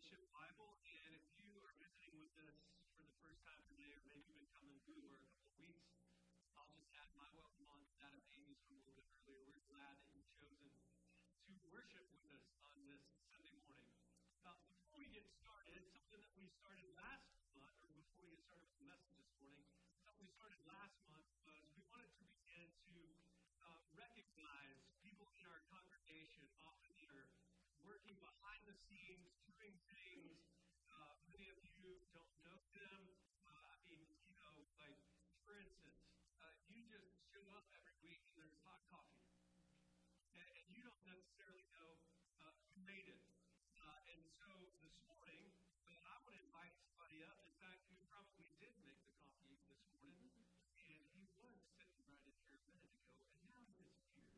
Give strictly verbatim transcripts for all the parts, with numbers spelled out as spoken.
Fellowship Bible, and if you are visiting with us for the first time today, or maybe you've been coming through for a couple of weeks, I'll just add my welcome on to that of Amy's from a little bit earlier. We're glad that you've chosen to worship with us on this Sunday morning. Uh, before we get started, something that we started last month, or before we get started with the message this morning, something we started last month was we wanted to begin to uh, recognize people in our congregation, often that are working behind the scenes, doing things. Uh, many of you don't know them. Uh, I mean, you know, like, for instance, uh, you just show up every week and there's hot coffee. And, and you don't necessarily know uh, who made it. Uh, and so this morning, uh, I want to invite somebody up. In fact, who probably did make the coffee this morning. And he was sitting right in here a minute ago, and now he disappeared.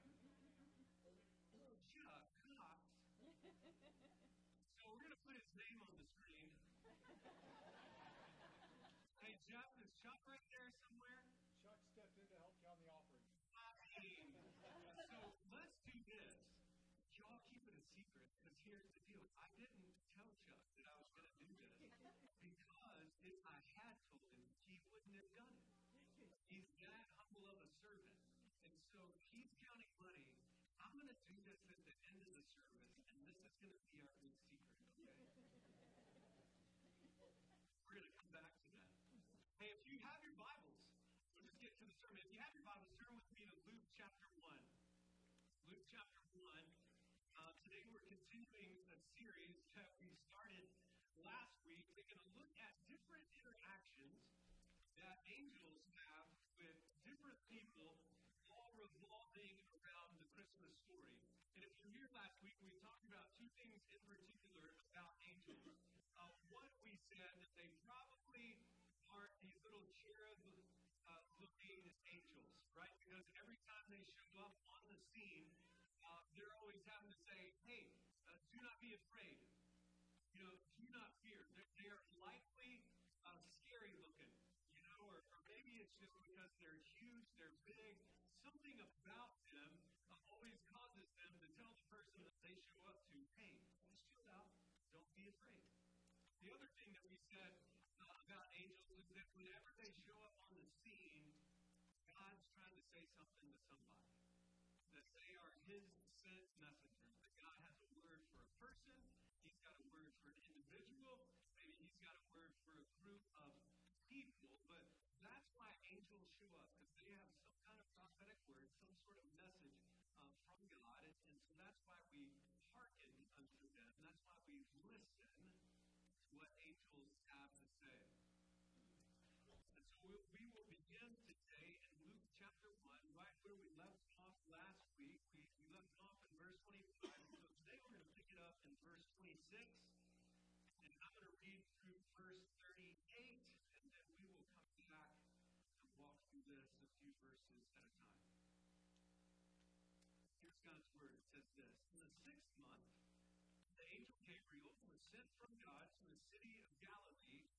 Chuck Cox. So we're going to put his name on the screen. Hey, Jeff, is Chuck right there somewhere? Chuck stepped in to help you on the offering. I mean, so let's do this. Y'all keep it a secret, because here's the deal. I didn't tell Chuck that I was going to do this, because if I had told him, he wouldn't have done it. He's that humble of a servant. And so he's counting money. I'm going to do this at the end of the service, and this is going to be our big secret, okay? We're going to come back to that. Hey, if you have your Bibles, we'll just get to the sermon. If you have your Bibles, turn with me to Luke chapter one. Luke chapter one. Uh, today we're continuing a series that we started last week. We're going to look at different interactions that angels have with different people, all revolving around the Christmas story. And if you were here last week, we talked about two things in particular about angels. Uh, one, we said that they probably are these little cherub-looking uh, angels, right? Because every time they show up on the scene, uh, they're always having to say, hey, uh, do not be afraid. You know, do not fear. They're, they're likely uh, scary-looking. You know, or, or maybe it's just because they're huge, they're big. Something about them uh, always causes them to tell the person that they show up to, hey, just chill out, don't be afraid. The other thing that we said uh, about angels is that whenever they show up on the scene, God's trying to say something to somebody. That they are His sent messengers. That God has a word for a person, He's got a word for an individual, maybe He's got a word for a group of people, but that's why angels show up, because they have some kind of prophetic word, some sort of message um, from God, and, and so that's why we hearken unto them, and that's why we listen to what angels have to say. And so we, we will begin today in Luke chapter one, right where we left off last week. We, we left off in verse twenty-five, so today we're going to pick it up in verse twenty-six. And I'm going to read through verse thirty-eight, and then we will come back to walk through this a few verses at a time. Here's God's word. It says this: in the sixth month, the angel Gabriel was sent from God to the city of Galilee